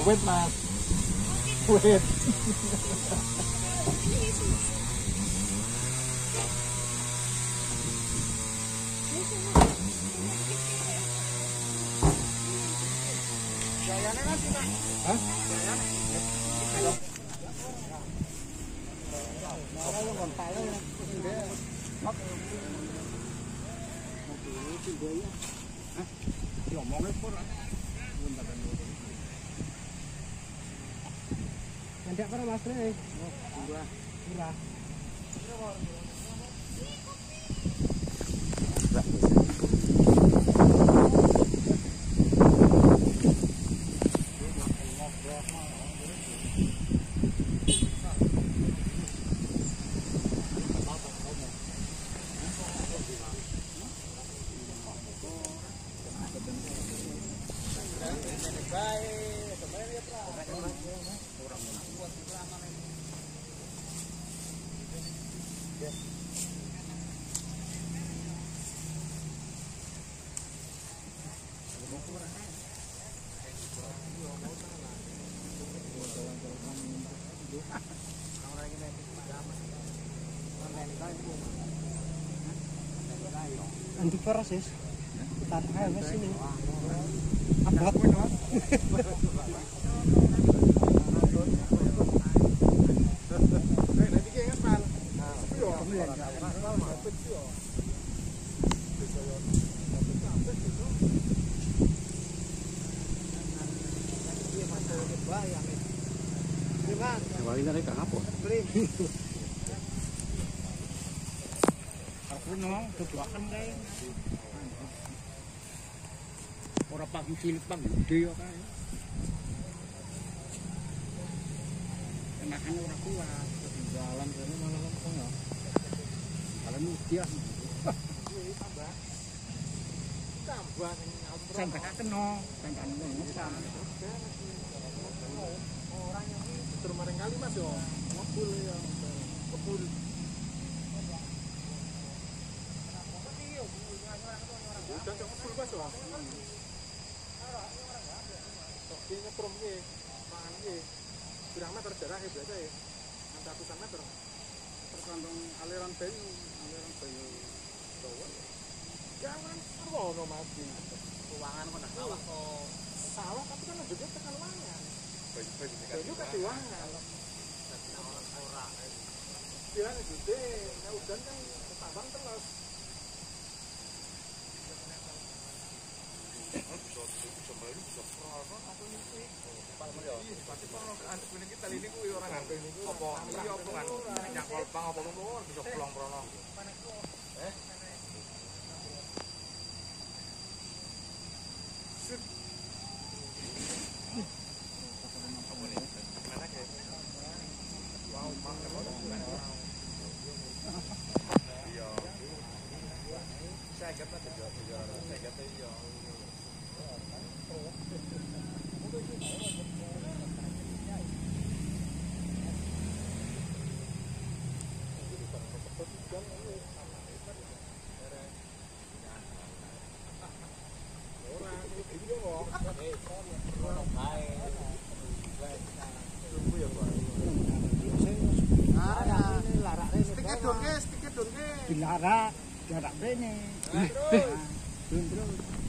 Wait, Mas. Wait. Hah? Nanti apa Mas Re? Murah. Antivirusis. Tahan aja sini. Abot. Kemarin dari apa? Aku nong, ketuakan kayak. Orang pagi cilik pagi gede ya kan. Enakan orang kuat, jalan ini malah lempeng ya. Kalau mudia, tambah sampai kena, sampai ngesan. Orang yang termaring kali Mas yo, ngebul ya, ngebul. Udah ngebul Mas yo. Dia nyetrum ke, mangan ke, berapa meter jaraknya biasa ya, 600 meter. Tergantung aliran bayu Jawa. Jangan terlalu mati. Ruangan mana sawah kok? Sawah tapi kan juga tekan wangan. Bayu kasih wangan. Bilang gede, nah udan kan tambang terus. Dilarak, jarak bene. Terus.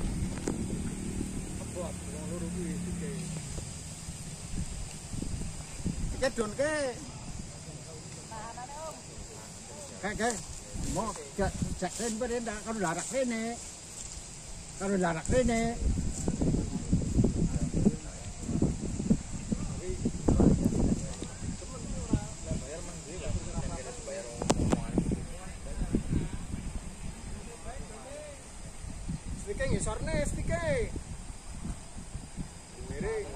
Kedon ke. Kayak mau cek bene ndak kalau larak bene. Kalau larak bene. Stike ngisorne stike. Miring.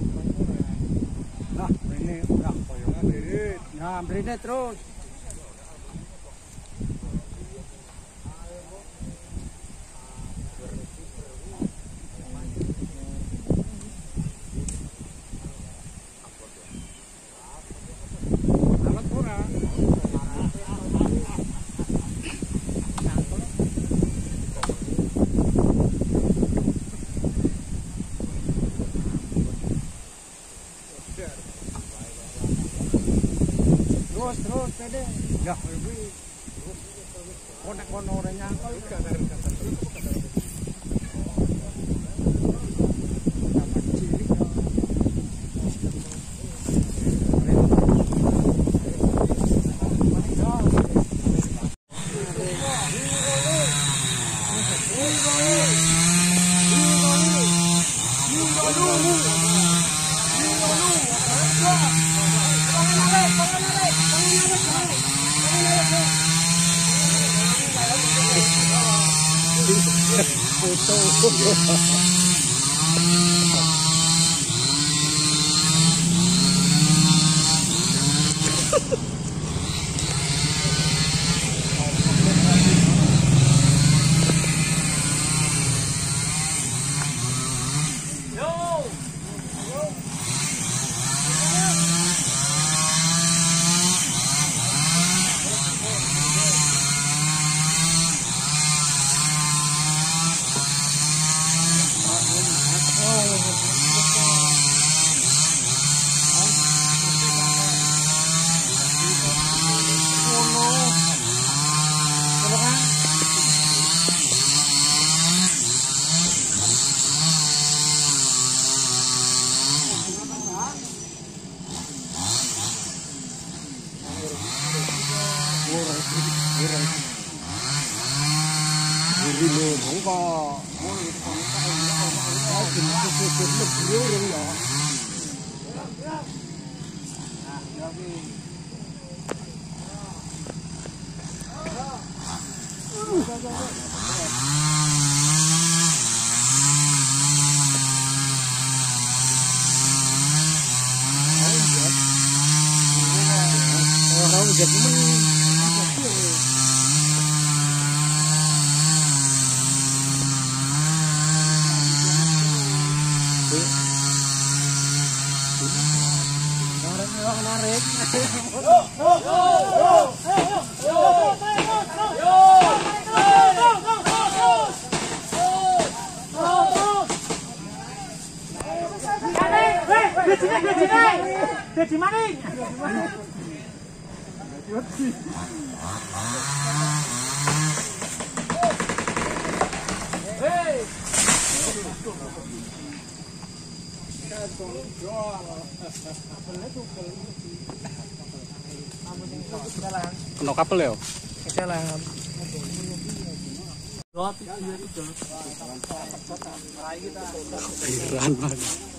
Nah, ini udah koyongan miring. Nah, mrene terus. Terus pede. Ya, kuwi. Konek-kono ora nyangkal gak karo-karo. Rilo không có kena kapel ya? Jalan. Keren banget.